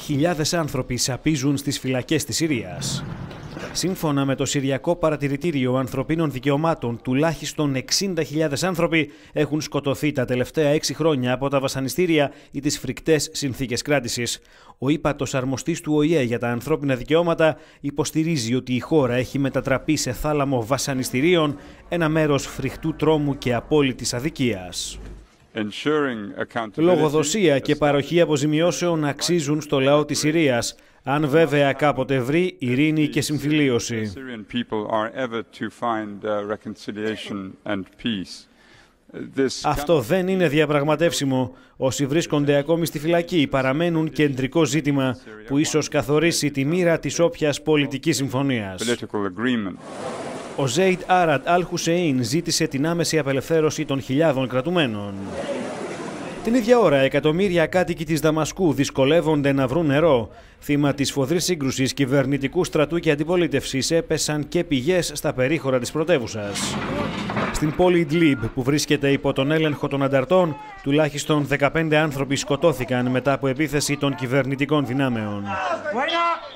Χιλιάδες άνθρωποι σαπίζουν στις φυλακές της Συρίας. Σύμφωνα με το Συριακό Παρατηρητήριο Ανθρωπίνων Δικαιωμάτων, τουλάχιστον 60.000 άνθρωποι έχουν σκοτωθεί τα τελευταία 6 χρόνια από τα βασανιστήρια ή τις φρικτές συνθήκες κράτησης. Ο ύπατος αρμοστής του ΟΗΕ για τα ανθρώπινα δικαιώματα υποστηρίζει ότι η χώρα έχει μετατραπεί σε θάλαμο βασανιστήριων, ένα μέρος φρικτού τρόμου και απόλυτης αδικίας. Λογοδοσία και παροχή αποζημιώσεων αξίζουν στο λαό της Συρίας, αν βέβαια κάποτε βρει ειρήνη και συμφιλίωση. Αυτό δεν είναι διαπραγματεύσιμο. Όσοι βρίσκονται ακόμη στη φυλακή παραμένουν κεντρικό ζήτημα που ίσως καθορίσει τη μοίρα της όποιας πολιτικής συμφωνίας. Ο Ζέιντ Άρατ Αλ Χουσέιν ζήτησε την άμεση απελευθέρωση των χιλιάδων κρατουμένων. Την ίδια ώρα, εκατομμύρια κάτοικοι της Δαμασκού δυσκολεύονται να βρουν νερό. Θύμα της σφοδρής σύγκρουσης κυβερνητικού στρατού και αντιπολίτευσης έπεσαν και πηγές στα περίχωρα της πρωτεύουσας. Στην πόλη Ιντλίμπ, που βρίσκεται υπό τον έλεγχο των ανταρτών, τουλάχιστον 15 άνθρωποι σκοτώθηκαν μετά από επίθεση των κυβερνητικών δυνάμεων.